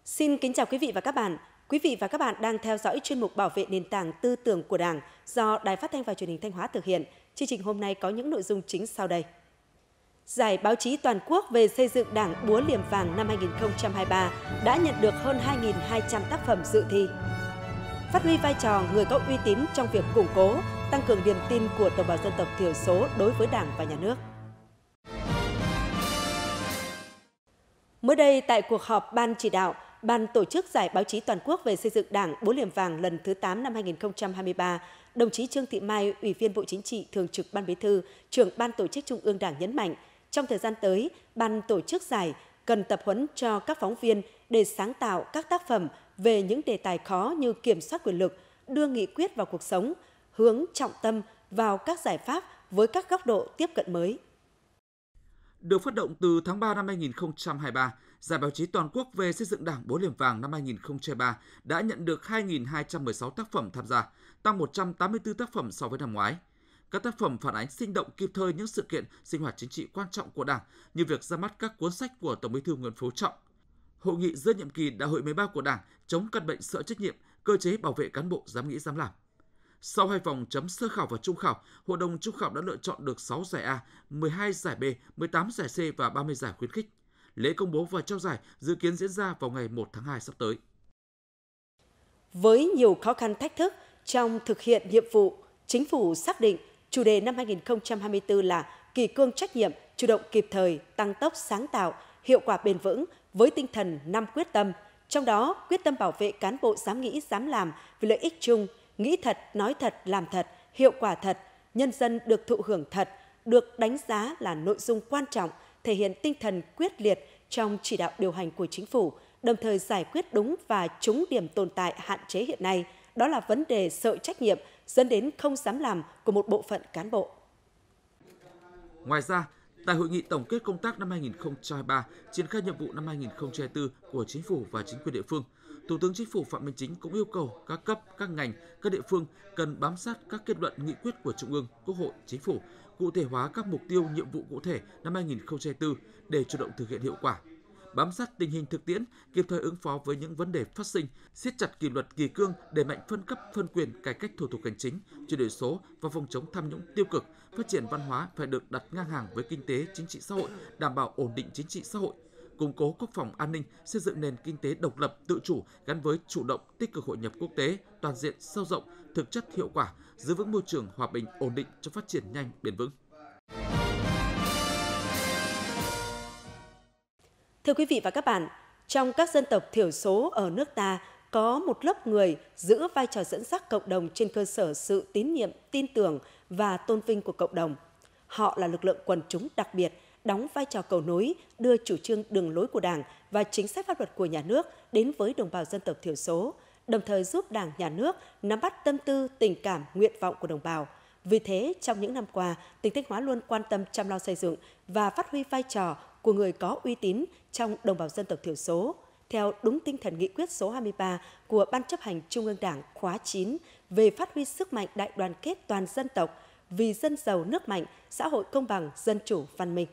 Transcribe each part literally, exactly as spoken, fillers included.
Xin kính chào quý vị và các bạn. Quý vị và các bạn đang theo dõi chuyên mục Bảo vệ nền tảng tư tưởng của Đảng do Đài Phát thanh và Truyền hình Thanh Hóa thực hiện. Chương trình hôm nay có những nội dung chính sau đây. Giải báo chí toàn quốc về xây dựng Đảng Búa Liềm Vàng năm hai nghìn không trăm hai mươi ba đã nhận được hơn hai nghìn hai trăm tác phẩm dự thi. Phát huy vai trò người có uy tín trong việc củng cố, tăng cường niềm tin của đồng bào dân tộc thiểu số đối với Đảng và Nhà nước. Mới đây, tại cuộc họp Ban chỉ đạo, Ban tổ chức Giải báo chí toàn quốc về xây dựng Đảng Búa Liềm Vàng lần thứ tám năm hai nghìn không trăm hai mươi ba, đồng chí Trương Thị Mai, Ủy viên Bộ Chính trị, Thường trực Ban Bí thư, Trưởng Ban Tổ chức Trung ương Đảng nhấn mạnh, trong thời gian tới, Ban tổ chức giải cần tập huấn cho các phóng viên để sáng tạo các tác phẩm về những đề tài khó như kiểm soát quyền lực, đưa nghị quyết vào cuộc sống, hướng trọng tâm vào các giải pháp với các góc độ tiếp cận mới. Được phát động từ tháng ba năm hai nghìn không trăm hai mươi ba, Giải báo chí toàn quốc về xây dựng Đảng Búa Liềm Vàng năm hai nghìn không trăm hai mươi ba đã nhận được hai nghìn hai trăm mười sáu tác phẩm tham gia, tăng một trăm tám mươi tư tác phẩm so với năm ngoái. Các tác phẩm phản ánh sinh động kịp thời những sự kiện, sinh hoạt chính trị quan trọng của Đảng như việc ra mắt các cuốn sách của Tổng Bí thư Nguyễn Phú Trọng, Hội nghị giữa nhiệm kỳ Đại hội mười ba của Đảng chống căn bệnh sợ trách nhiệm, cơ chế bảo vệ cán bộ dám nghĩ dám làm. Sau hai vòng chấm sơ khảo và trung khảo, Hội đồng trung khảo đã lựa chọn được sáu giải A, mười hai giải B, mười tám giải C và ba mươi giải khuyến khích. Lễ công bố và trao giải dự kiến diễn ra vào ngày một tháng hai sắp tới. Với nhiều khó khăn thách thức trong thực hiện nhiệm vụ, Chính phủ xác định chủ đề năm hai nghìn không trăm hai mươi tư là kỷ cương trách nhiệm, chủ động kịp thời, tăng tốc sáng tạo, hiệu quả bền vững với tinh thần năm quyết tâm. Trong đó, quyết tâm bảo vệ cán bộ dám nghĩ, dám làm vì lợi ích chung, nghĩ thật, nói thật, làm thật, hiệu quả thật, nhân dân được thụ hưởng thật, được đánh giá là nội dung quan trọng, thể hiện tinh thần quyết liệt trong chỉ đạo điều hành của Chính phủ, đồng thời giải quyết đúng và trúng điểm tồn tại hạn chế hiện nay, đó là vấn đề sợ trách nhiệm dẫn đến không dám làm của một bộ phận cán bộ. Ngoài ra, tại hội nghị tổng kết công tác năm hai nghìn không trăm hai mươi ba, triển khai nhiệm vụ năm hai nghìn không trăm hai mươi tư của Chính phủ và chính quyền địa phương, Thủ tướng Chính phủ Phạm Minh Chính cũng yêu cầu các cấp, các ngành, các địa phương cần bám sát các kết luận nghị quyết của Trung ương, Quốc hội, Chính phủ, cụ thể hóa các mục tiêu, nhiệm vụ cụ thể năm hai nghìn không trăm hai mươi tư để chủ động thực hiện hiệu quả. Bám sát tình hình thực tiễn, kịp thời ứng phó với những vấn đề phát sinh, siết chặt kỷ luật kỷ cương, đẩy mạnh phân cấp phân quyền, cải cách thủ tục hành chính, chuyển đổi số và phòng chống tham nhũng tiêu cực. Phát triển văn hóa phải được đặt ngang hàng với kinh tế, chính trị xã hội, đảm bảo ổn định chính trị xã hội. Củng cố quốc phòng an ninh, xây dựng nền kinh tế độc lập, tự chủ gắn với chủ động, tích cực hội nhập quốc tế, toàn diện, sâu rộng, thực chất hiệu quả, giữ vững môi trường hòa bình, ổn định cho phát triển nhanh, bền vững. Thưa quý vị và các bạn, trong các dân tộc thiểu số ở nước ta có một lớp người giữ vai trò dẫn dắt cộng đồng trên cơ sở sự tín nhiệm, tin tưởng và tôn vinh của cộng đồng. Họ là lực lượng quần chúng đặc biệt, đóng vai trò cầu nối, đưa chủ trương đường lối của Đảng và chính sách pháp luật của nhà nước đến với đồng bào dân tộc thiểu số, đồng thời giúp Đảng, Nhà nước nắm bắt tâm tư, tình cảm, nguyện vọng của đồng bào. Vì thế, trong những năm qua, tỉnh Thanh Hóa luôn quan tâm chăm lo xây dựng và phát huy vai trò của người có uy tín trong đồng bào dân tộc thiểu số, theo đúng tinh thần nghị quyết số hai mươi ba của Ban chấp hành Trung ương Đảng khóa chín về phát huy sức mạnh đại đoàn kết toàn dân tộc, vì dân giàu nước mạnh, xã hội công bằng, dân chủ, văn minh.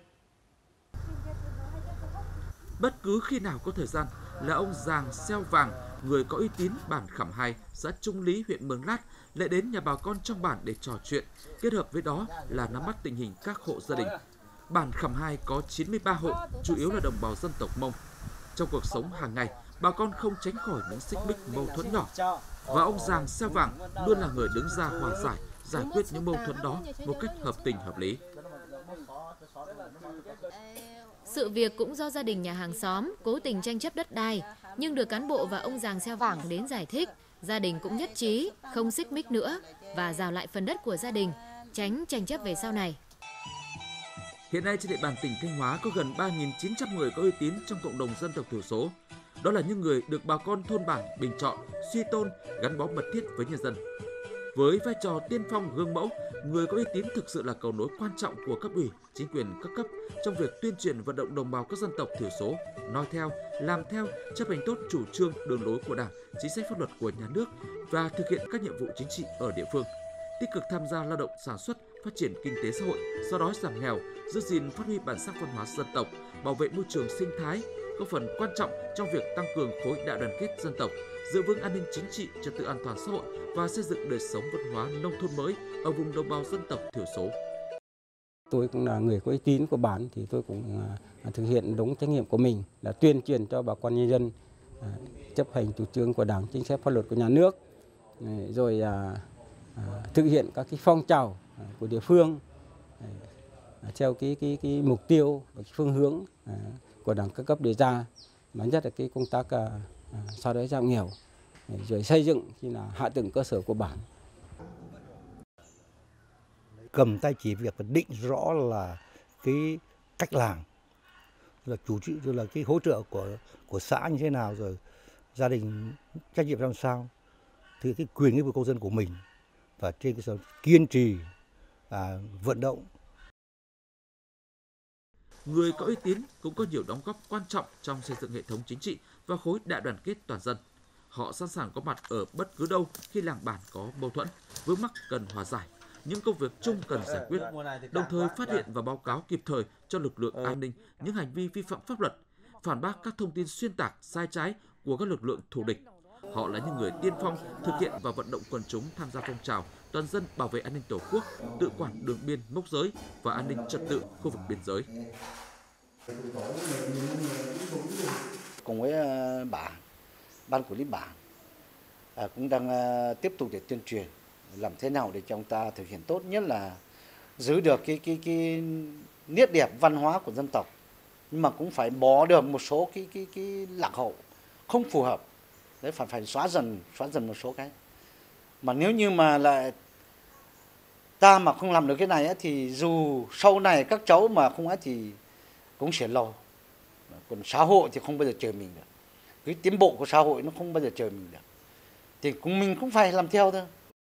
Bất cứ khi nào có thời gian là ông Giàng Xeo Vàng, người có uy tín bản Khảm Hai, xã Trung Lý, huyện Mường Lát, lại đến nhà bà con trong bản để trò chuyện, kết hợp với đó là nắm bắt tình hình các hộ gia đình. Bản Khảm Hai có chín mươi ba hộ, chủ yếu là đồng bào dân tộc Mông. Trong cuộc sống hàng ngày, bà con không tránh khỏi những xích mích mâu thuẫn nhỏ. Và ông Giàng Xeo Vàng luôn là người đứng ra hòa giải, giải quyết những mâu thuẫn đó một cách hợp tình hợp lý. Sự việc cũng do gia đình nhà hàng xóm cố tình tranh chấp đất đai, nhưng được cán bộ và ông Giàng Xeo Vàng đến giải thích, gia đình cũng nhất trí không xích mích nữa và rào lại phần đất của gia đình, tránh tranh chấp về sau này. Hiện nay trên địa bàn tỉnh Thanh Hóa có gần ba nghìn chín trăm người có uy tín trong cộng đồng dân tộc thiểu số. Đó là những người được bà con thôn bản bình chọn, suy tôn, gắn bó mật thiết với nhân dân. Với vai trò tiên phong gương mẫu, người có uy tín thực sự là cầu nối quan trọng của cấp ủy, chính quyền các cấp trong việc tuyên truyền vận động đồng bào các dân tộc thiểu số, nói theo, làm theo, chấp hành tốt chủ trương, đường lối của Đảng, chính sách pháp luật của nhà nước và thực hiện các nhiệm vụ chính trị ở địa phương. Tích cực tham gia lao động sản xuất, phát triển kinh tế xã hội, xóa đói giảm nghèo, giữ gìn phát huy bản sắc văn hóa dân tộc, bảo vệ môi trường sinh thái, góp phần quan trọng trong việc tăng cường khối đại đoàn kết dân tộc, giữ vững an ninh chính trị, trật tự an toàn xã hội và xây dựng đời sống văn hóa nông thôn mới ở vùng đồng bào dân tộc thiểu số. Tôi cũng là người có uy tín của bản thì tôi cũng thực hiện đúng trách nhiệm của mình là tuyên truyền cho bà con nhân dân chấp hành chủ trương của Đảng, chính sách pháp luật của nhà nước, rồi thực hiện các cái phong trào của địa phương theo cái cái cái mục tiêu và cái phương hướng của Đảng các cấp đề ra, mà nhất là cái công tác xóa đói giảm nghèo, rồi xây dựng thì là hạ tầng cơ sở của bản. Cầm tay chỉ việc và định rõ là cái cách làm, là chủ trì rồi là cái hỗ trợ của của xã như thế nào, rồi gia đình trách nhiệm làm sao, thì cái quyền nghĩa vụ công dân của mình, và trên cơ sở kiên trì à, vận động. Người có uy tín cũng có nhiều đóng góp quan trọng trong xây dựng hệ thống chính trị và khối đại đoàn kết toàn dân. Họ sẵn sàng có mặt ở bất cứ đâu khi làng bản có mâu thuẫn, vướng mắc cần hòa giải, những công việc chung cần giải quyết, đồng thời phát hiện và báo cáo kịp thời cho lực lượng an ninh những hành vi vi phạm pháp luật, phản bác các thông tin xuyên tạc, sai trái của các lực lượng thù địch. Họ là những người tiên phong thực hiện và vận động quần chúng tham gia phong trào toàn dân bảo vệ an ninh Tổ quốc, tự quản đường biên mốc giới và an ninh trật tự khu vực biên giới. Cùng với bản, ban quản lý bản cũng đang tiếp tục để tuyên truyền làm thế nào để chúng ta thực hiện tốt nhất là giữ được cái cái cái nét đẹp văn hóa của dân tộc, nhưng mà cũng phải bỏ được một số cái cái cái lạc hậu không phù hợp. Đấy, phải phải xóa dần xóa dần một số cái. Mà nếu như mà lại ta mà không làm được cái này ấy, thì dù sau này các cháu mà không ấy thì cũng sẽ lâu. Còn xã hội thì không bao giờ chờ mình được. Cái tiến bộ của xã hội nó không bao giờ chờ mình được. Thì cũng mình cũng phải làm theo thôi.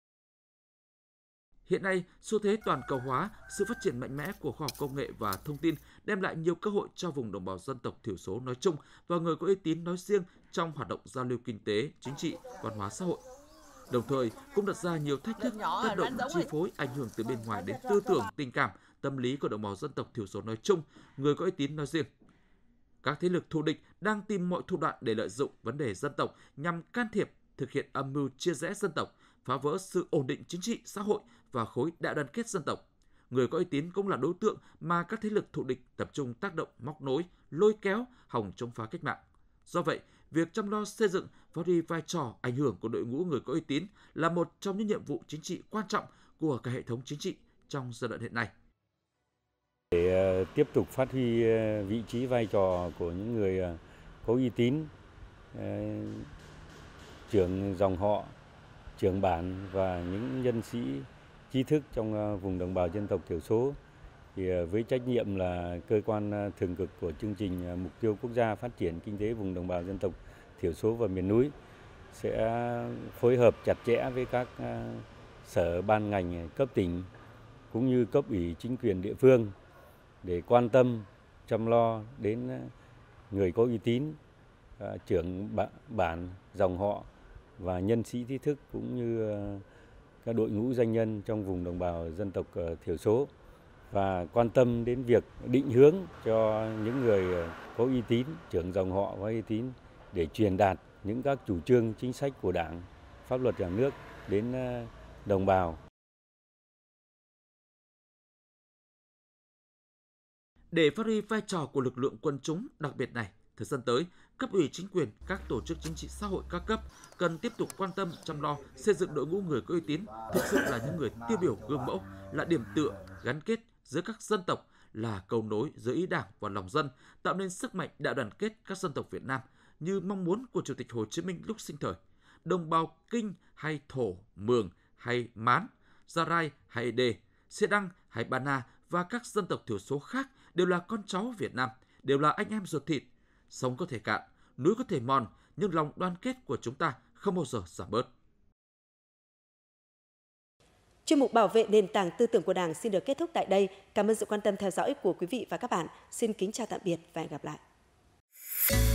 Hiện nay, xu thế toàn cầu hóa, sự phát triển mạnh mẽ của khoa học công nghệ và thông tin đem lại nhiều cơ hội cho vùng đồng bào dân tộc thiểu số nói chung và người có uy tín nói riêng trong hoạt động giao lưu kinh tế, chính trị, văn hóa xã hội. Đồng thời, cũng đặt ra nhiều thách thức, tác động chi phối, ảnh hưởng từ bên ngoài đến tư tưởng, tình cảm, tâm lý của đồng bào dân tộc thiểu số nói chung, người có uy tín nói riêng. Các thế lực thù địch đang tìm mọi thủ đoạn để lợi dụng vấn đề dân tộc nhằm can thiệp, thực hiện âm mưu chia rẽ dân tộc, phá vỡ sự ổn định chính trị, xã hội và khối đại đoàn kết dân tộc. Người có uy tín cũng là đối tượng mà các thế lực thù địch tập trung tác động, móc nối, lôi kéo, hòng chống phá cách mạng. Do vậy, việc chăm lo xây dựng, phát huy vai trò ảnh hưởng của đội ngũ người có uy tín là một trong những nhiệm vụ chính trị quan trọng của cả hệ thống chính trị trong giai đoạn hiện nay. Để tiếp tục phát huy vị trí vai trò của những người có uy tín, trưởng dòng họ, trưởng bản và những nhân sĩ trí thức trong vùng đồng bào dân tộc thiểu số, thì với trách nhiệm là cơ quan thường trực của chương trình mục tiêu quốc gia phát triển kinh tế vùng đồng bào dân tộc thiểu số và miền núi sẽ phối hợp chặt chẽ với các sở ban ngành cấp tỉnh cũng như cấp ủy chính quyền địa phương để quan tâm chăm lo đến người có uy tín, trưởng bản, dòng họ và nhân sĩ trí thức cũng như các đội ngũ doanh nhân trong vùng đồng bào dân tộc thiểu số, và quan tâm đến việc định hướng cho những người có uy tín, trưởng dòng họ có uy tín để truyền đạt những các chủ trương chính sách của Đảng, pháp luật nhà nước đến đồng bào. Để phát huy vai trò của lực lượng quân chúng đặc biệt này, thời gian tới, cấp ủy chính quyền, các tổ chức chính trị xã hội các cấp cần tiếp tục quan tâm chăm lo xây dựng đội ngũ người có uy tín, thực sự là những người tiêu biểu gương mẫu, là điểm tựa gắn kết giữa các dân tộc, là cầu nối giữa ý Đảng và lòng dân, tạo nên sức mạnh đại đoàn kết các dân tộc Việt Nam như mong muốn của Chủ tịch Hồ Chí Minh lúc sinh thời. Đồng bào Kinh hay Thổ, Mường hay Mán, Gia Rai hay Đề, Xê Đăng hay Ba Na và các dân tộc thiểu số khác đều là con cháu Việt Nam, đều là anh em ruột thịt. Sông có thể cạn, núi có thể mòn, nhưng lòng đoàn kết của chúng ta không bao giờ giảm bớt. Chuyên mục bảo vệ nền tảng tư tưởng của Đảng xin được kết thúc tại đây. Cảm ơn sự quan tâm theo dõi của quý vị và các bạn. Xin kính chào tạm biệt và hẹn gặp lại.